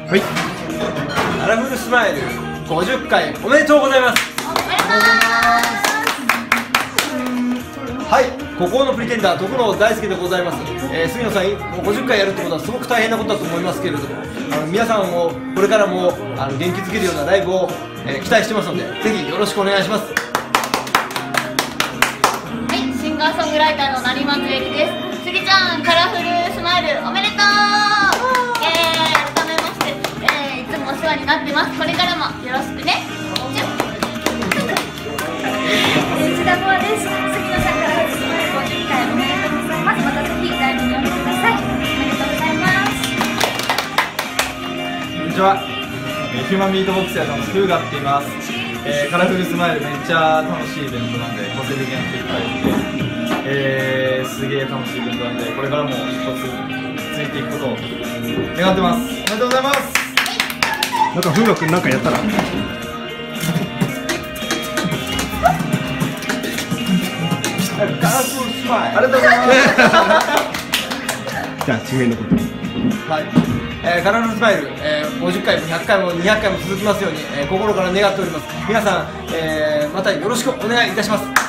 はい。カラフルスマイル50回おめでとうございます。 おめでとうございます。 はい、孤高のプリテンダー、徳野大輔でございます。杉野さん、もう50回やるってことはすごく大変なことだと思いますけれども、皆さんをこれからも元気づけるようなライブを、期待してますので、ぜひよろしくお願いします。 はい、シンガーソングライターの成松ゆりです。スギちゃん、カラフルスマイルおめでとう。改めまして、いつもお世話になってます。これからもよろしくね。 内田萌です。杉野さんから始まる50回おめでとうございます。またぜひライブにお越しください。おめでとうございます。 こんにちは。ヒューマンビートボックスやのフーガって言います。カラフルスマイルめっちゃ楽しいイベントなんで、個性的な結果で、すげえ楽しいイベントなんで、これからも一つ続いていくことを願ってます。おめでとうございます。 なんか風磨くんなんかやったらカラフルスマイルありがとうございます。 じゃあ地名のことはい、カラフルスマイル、50回も100回も200回も続きますように、心から願っております。皆さん、またよろしくお願いいたします。